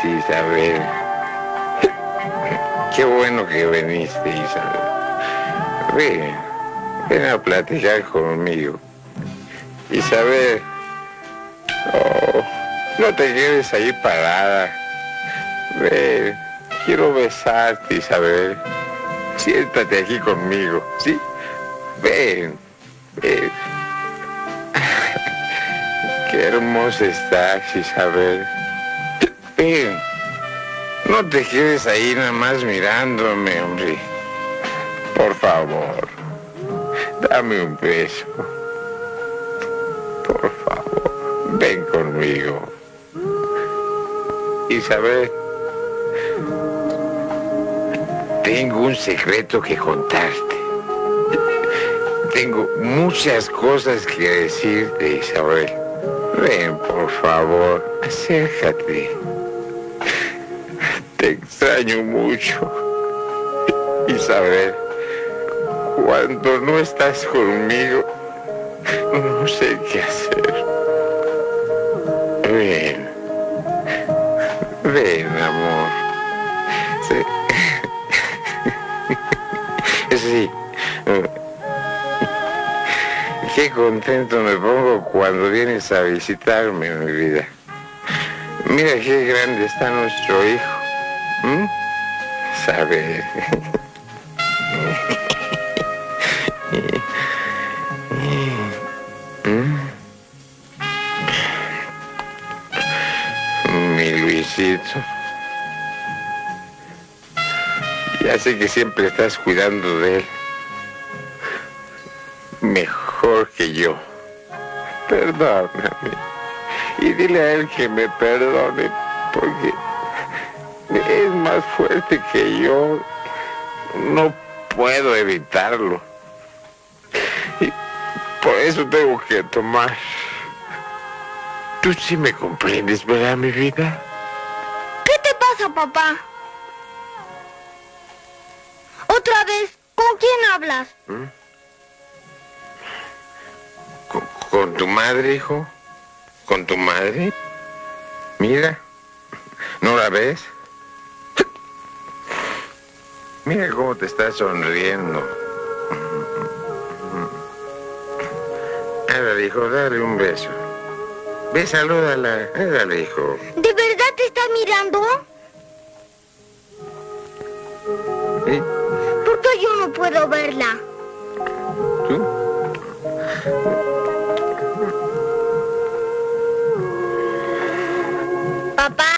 Isabel. Qué bueno que viniste, Isabel. Ven a platicar conmigo. Isabel, oh, no te quedes ahí parada. Ven, quiero besarte, Isabel. Siéntate aquí conmigo, ¿sí? Ven, ven. Qué hermosa estás, Isabel. Ven, no te quedes ahí nada más mirándome, hombre. Por favor, dame un beso. Por favor, ven conmigo. Isabel, tengo un secreto que contarte. Tengo muchas cosas que decirte, Isabel. Ven, por favor, acércate. Te extraño mucho, Isabel. Cuando no estás conmigo, no sé qué hacer. Ven, ven, amor. Sí. Sí. Qué contento me pongo cuando vienes a visitarme, mi vida. Mira qué grande está nuestro hijo. ¿Sabes? Mi Luisito. Ya sé que siempre estás cuidando de él. Mejor que yo. Perdóname. Y dile a él que me perdone, porque es más fuerte que yo. No puedo evitarlo. Y por eso tengo que tomar. Tú sí me comprendes, ¿verdad, mi vida? ¿Qué te pasa, papá? ¿Otra vez? ¿Con quién hablas? ¿Con tu madre, hijo? ¿Con tu madre? Mira, ¿no la ves? Mira cómo te está sonriendo. Ándale, hijo, dale un beso. Ve, salúdala. Ándale, hijo. ¿De verdad te está mirando? ¿Sí? ¿Por qué yo no puedo verla? ¿Tú? Papá.